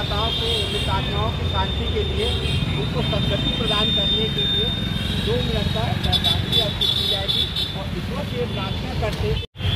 मतदाताओं को, मृत आत्माओं की शांति के लिए, उनको सद्गति प्रदान करने के लिए 2 मिनट का श्रद्धांजलि अर्पित की जाएगी और ईश्वर से प्रार्थना करते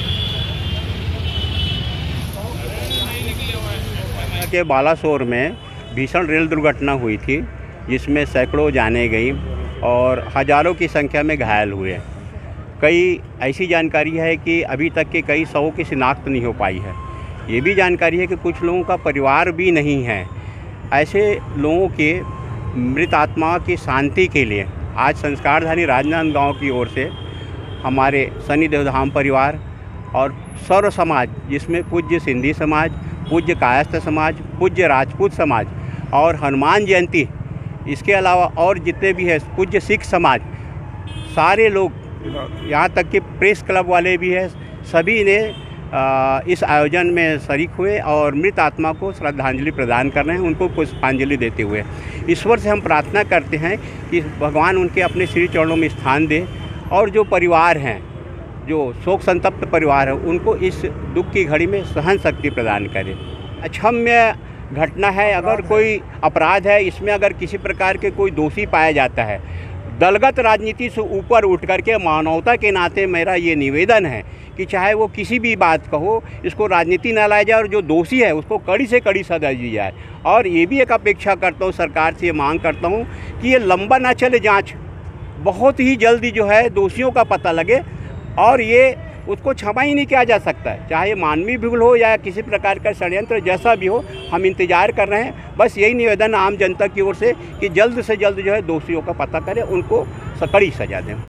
के बालासोर में भीषण रेल दुर्घटना हुई थी, जिसमें सैकड़ों जानें गई और हज़ारों की संख्या में घायल हुए। कई ऐसी जानकारी है कि अभी तक के कई शवों की शिनाख्त नहीं हो पाई है। ये भी जानकारी है कि कुछ लोगों का परिवार भी नहीं है। ऐसे लोगों के मृत आत्मा की शांति के लिए आज संस्कारधानी राजनांदगांव की ओर से हमारे शनि देवधाम परिवार और सर्व समाज, जिसमें पूज्य सिंधी समाज, पूज्य कायस्थ समाज, पूज्य राजपूत समाज और हनुमान जयंती, इसके अलावा और जितने भी हैं पूज्य सिख समाज, सारे लोग, यहाँ तक कि प्रेस क्लब वाले भी हैं, सभी ने इस आयोजन में शरीक हुए और मृत आत्मा को श्रद्धांजलि प्रदान कर रहे हैं, उनको पुष्पांजलि देते हुए। ईश्वर से हम प्रार्थना करते हैं कि भगवान उनके अपने श्री चरणों में स्थान दे और जो परिवार हैं, जो शोक संतप्त परिवार है, उनको इस दुख की घड़ी में सहन शक्ति प्रदान करे। अक्षम्य घटना है, अगर कोई अपराध है, इसमें अगर किसी प्रकार के कोई दोषी पाया जाता है, दलगत राजनीति से ऊपर उठ करके मानवता के नाते मेरा ये निवेदन है कि चाहे वो किसी भी बात का हो, इसको राजनीति न लाया जाए और जो दोषी है उसको कड़ी से कड़ी सजा दी जाए। और ये भी एक अपेक्षा करता हूँ, सरकार से ये मांग करता हूँ कि ये लंबा ना चले जांच, बहुत ही जल्दी जो है दोषियों का पता लगे और ये उसको क्षमा ही नहीं किया जा सकता है, चाहे मानवीय भूल हो या किसी प्रकार का षड्यंत्र जैसा भी हो। हम इंतज़ार कर रहे हैं। बस यही निवेदन आम जनता की ओर से कि जल्द से जल्द जो है दोषियों का पता करें, उनको कड़ी सजा दें।